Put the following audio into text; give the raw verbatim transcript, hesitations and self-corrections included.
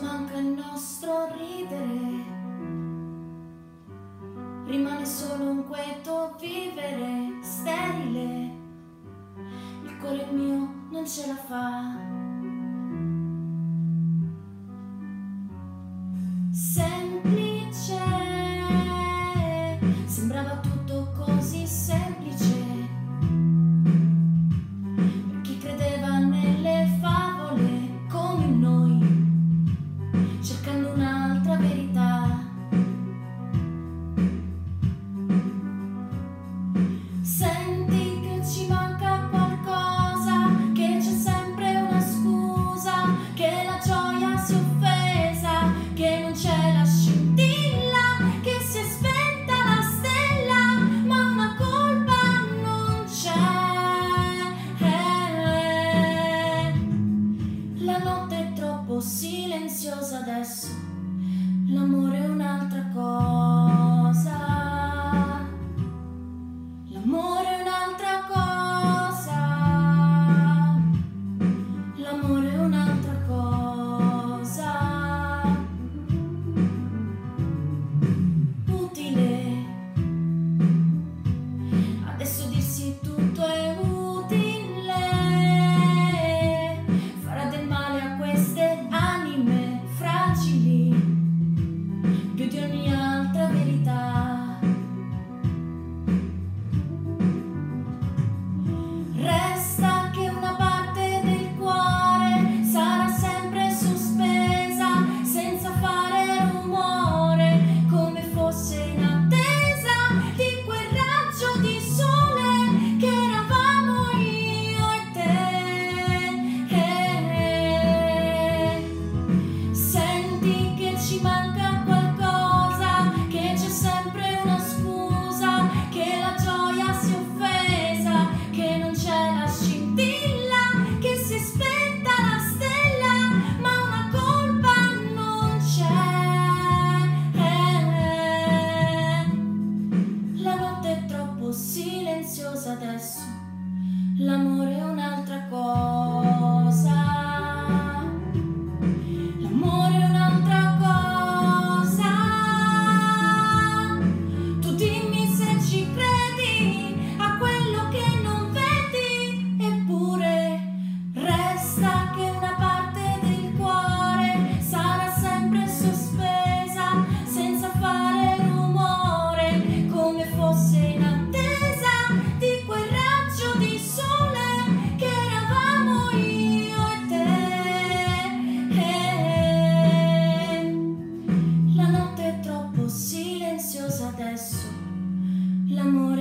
manca il nostro ridere, rimane solo un quieto vivere sterile. Il cuore mio non ce la fa. Semplice, sembrava tutto così semplice per chi credeva nelle favole come noi, cercando un'altra verità. Senti che ci manca qualcosa, che c'è sempre una scusa, che la gioia si è offesa, che non c'è la scintilla, che si è spenta la stella, ma una colpa non c'è. La notte è troppo silenziosa adesso, l'amore è un'altra cosa. L'amore è un'altra cosa, l'amore è un'altra cosa. Utile, adesso dirsi tutto è utile, farà del male a queste anime fragili, più di ogni altra verità. Resta che una parte del cuore sarà sempre sospesa, senza fare rumore, come fosse in attesa di quel raggio di sole che eravamo io e te. Senti che ci manca qualcosa, che c'è sempre una scusa, che la gioia si è offesa, che non c'è la scintilla, che si è spenta la stella, ma una colpa non c'è. La notte è troppo silenziosa adesso, l'amore è un'altra cosa. L'amore è un'altra cosa. Tu dimmi se ci credi a quello che non vedi, eppure resta che una parte del cuore sarà sempre sospesa, senza fare rumore, come fosse in attesa di quel raggio di sole che eravamo io e te. La notte è troppo silenziosa adesso, l'amore